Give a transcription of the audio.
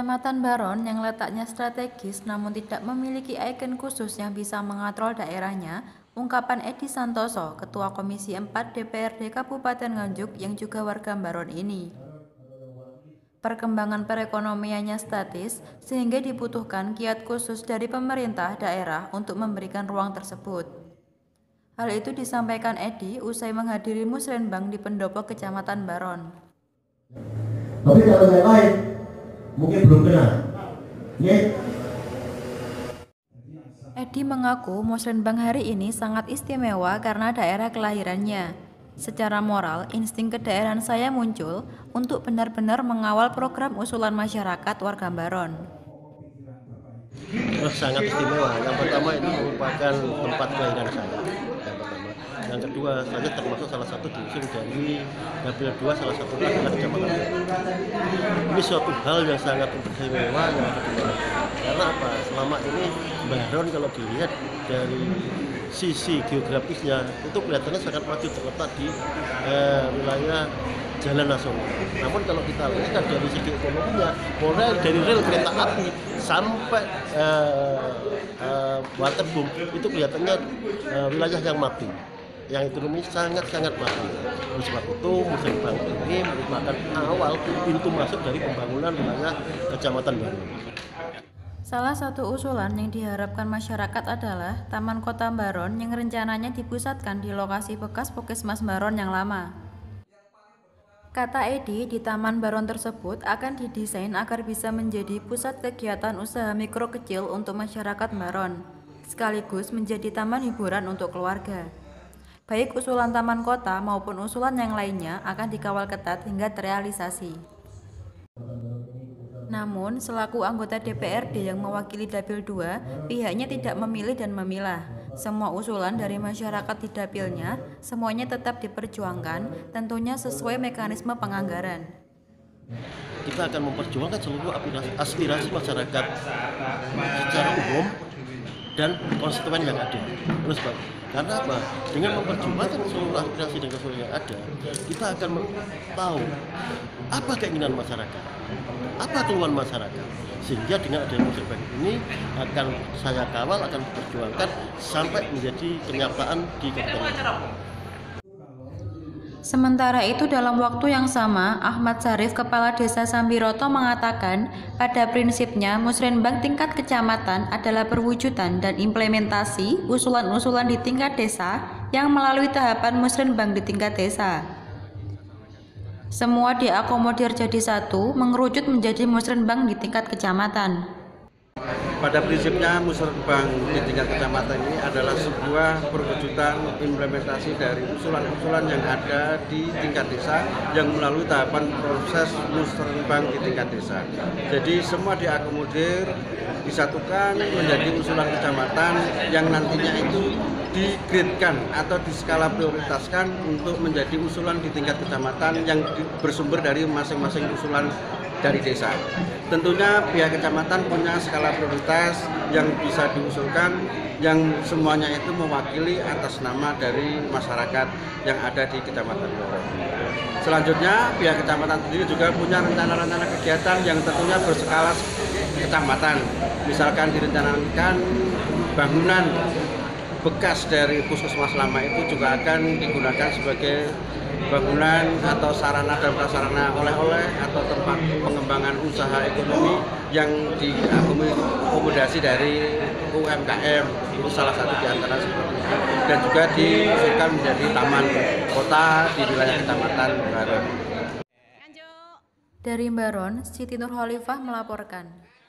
Kecamatan Baron yang letaknya strategis namun tidak memiliki ikon khusus yang bisa mengatrol daerahnya, ungkapan Edi Santoso, Ketua Komisi 4 DPRD Kabupaten Nganjuk yang juga warga Baron ini. Perkembangan perekonomiannya statis, sehingga dibutuhkan kiat khusus dari pemerintah daerah untuk memberikan ruang tersebut. Hal itu disampaikan Edi usai menghadiri Musrenbang di Pendopo Kecamatan Baron. Tapi kalau yang lain mungkin belum kenal. Edi mengaku Musrenbang hari ini sangat istimewa karena daerah kelahirannya. Secara moral, insting kedaerahan saya muncul untuk benar-benar mengawal program usulan masyarakat warga Baron. Sangat istimewa. Yang pertama itu merupakan tempat kelahiran saya. Yang pertama. Yang kedua, saya termasuk salah satu diusung dari Dapil 2, salah satunya adalah Kecamatan Baron. Ini suatu hal yang sangat istimewa yang kedua. Karena apa? Selama ini Baron kalau dilihat dari sisi geografisnya itu kelihatannya sangat maju, terletak di wilayah jalan nasional. Namun kalau kita lihat dari segi ekonominya, mulai dari rel kereta api sampai waterboom itu kelihatannya wilayah yang mati, yang ekonomi sangat-sangat mati. Oleh sebab itu Musrenbang ini merupakan awal pintu masuk dari pembangunan wilayah Kecamatan Baron. Salah satu usulan yang diharapkan masyarakat adalah Taman Kota Baron yang rencananya dipusatkan di lokasi bekas Puskesmas Baron yang lama. Kata Edi, di Taman Baron tersebut akan didesain agar bisa menjadi pusat kegiatan usaha mikro kecil untuk masyarakat Baron, sekaligus menjadi taman hiburan untuk keluarga. Baik usulan Taman Kota maupun usulan yang lainnya akan dikawal ketat hingga terrealisasi. Namun, selaku anggota DPRD yang mewakili Dapil 2, pihaknya tidak memilih dan memilah. Semua usulan dari masyarakat di dapilnya, semuanya tetap diperjuangkan, tentunya sesuai mekanisme penganggaran. Kita akan memperjuangkan seluruh aspirasi masyarakat secara umum dan konstituen yang ada. Terus karena apa? Dengan memperjuangkan seluruh aspirasi dan konstituen yang ada, kita akan tahu apa keinginan masyarakat, apa keluhan masyarakat, sehingga dengan adanya Musrenbang ini akan saya kawal, akan diperjuangkan sampai menjadi kenyataan di Kabupaten. Sementara itu dalam waktu yang sama, Ahmad Syarif, Kepala Desa Sambiroto mengatakan pada prinsipnya Musrenbang tingkat kecamatan adalah perwujudan dan implementasi usulan-usulan di tingkat desa yang melalui tahapan Musrenbang di tingkat desa. Semua diakomodir jadi satu, mengerucut menjadi Musrenbang di tingkat kecamatan. Pada prinsipnya Musrenbang di tingkat kecamatan ini adalah sebuah perwujudan implementasi dari usulan-usulan yang ada di tingkat desa yang melalui tahapan proses Musrenbang di tingkat desa. Jadi semua diakomodir, disatukan menjadi usulan kecamatan yang nantinya itu digridkan atau diskala prioritaskan untuk menjadi usulan di tingkat kecamatan yang bersumber dari masing-masing usulan dari desa. Tentunya pihak kecamatan punya skala prioritas yang bisa diusulkan, yang semuanya itu mewakili atas nama dari masyarakat yang ada di Kecamatan Baron. Selanjutnya pihak kecamatan sendiri juga punya rencana-rencana kegiatan yang tentunya berskala kecamatan. Misalkan direncanakan bangunan bekas dari puskesmas lama itu juga akan digunakan sebagai bangunan atau sarana dan prasarana oleh-oleh atau tempat pengembangan usaha ekonomi yang diakomodasi dari UMKM, itu salah satu di antara seperti itu, dan juga diusulkan menjadi taman kota di wilayah Kecamatan Baron. Dari Baron, Siti Nurholifah melaporkan.